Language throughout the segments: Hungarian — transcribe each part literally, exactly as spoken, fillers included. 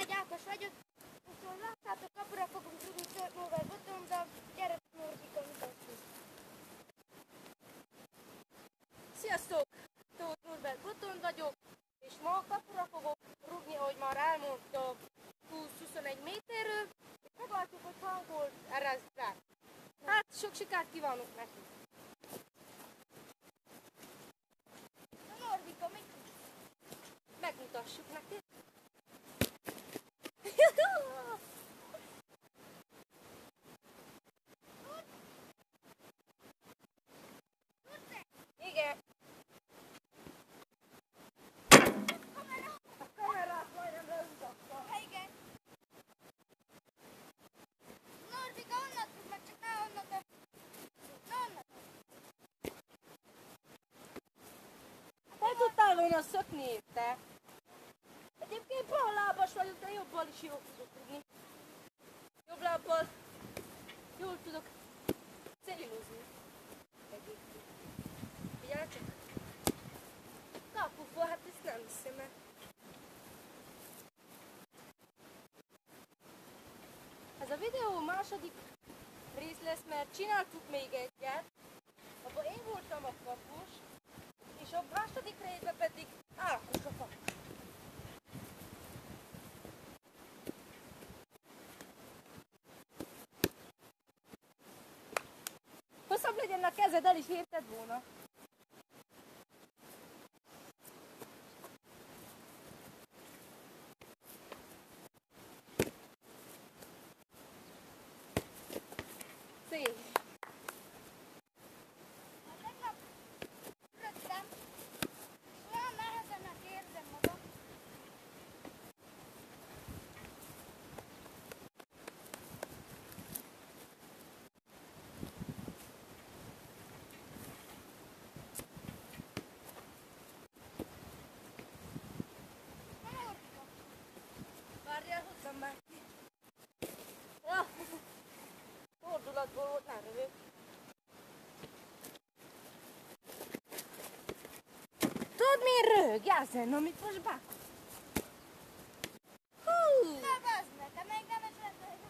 Nagy Ákos vagyok, úgyhogy láttátok, kapura fogunk rúgni Tóth Norbert Botondra, gyere Norbika, mutatjuk. Sziasztok! Tóth Norbert Botond vagyok, és ma kapura fogok rúgni, ahogy már elmondta, húsz-huszonegy méterről, és meglátjuk, hogy hány gólt ereszt rá. Hát sok sikert kívánok neki! Na Norbika, mit megmutassuk neki? Igen. A kamerát majdnem leütöttem. Igen. Norbika, onnan tud meg, csak ne onnan te. Na onnan. Te tudtál volna szökni, te? Egyébként ballábas vagyok, de jobbal is jól tudok rúgni. Jobb lábbal jól tudok célozni. Egyébként. Figyelj csak! Kapufa, hát ezt nem hiszem el. Ez a videó második rész lesz, mert csináltuk még egyet, abban én voltam a kapus, és a második részben pedig Ákos a kapus. Hosszabb legyen a kezed, el is érted volna. Szép. Hát tegnap rögtem, és olyan nehezennek érzem magam. Na Norbika, Várjál, hozzam már. Ja. Fordulatból volt, nem rövő. Tudod mi röhög? Jászán, amit most bák. Hú! ne bazd meg, te még nem is rendelj.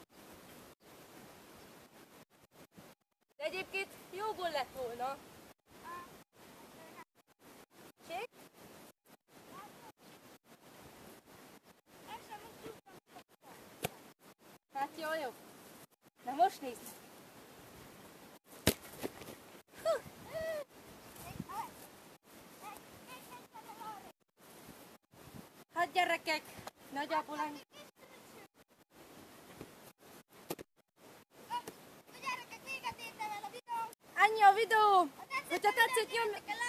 De egyébként jó gól lett volna. Csík? Meg sem úgy tudtam. Hát jó, jó. Na most nézd. Hát gyerekek, nagyjából ennyi. Na gyerekek, véget értem el a videó. Ennyi a videó. Ha tetszett, Hogyha tetszett, nyomj nyomj... meg